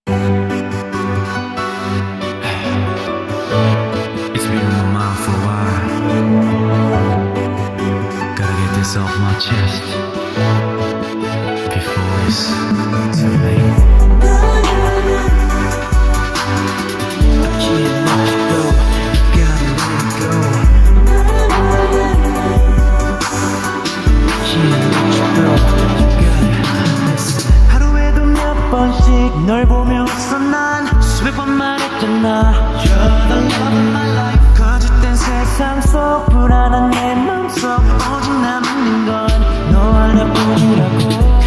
It's been on my mind for a while. Gotta get this off my chest before it's too late. 하루에도 몇 번씩 널 보며 웃어 난 수백 번 말했잖아 You're the love of my life 거짓된 세상 속 불안한 내 맘속 오직 남는 건 너 하나뿐이라고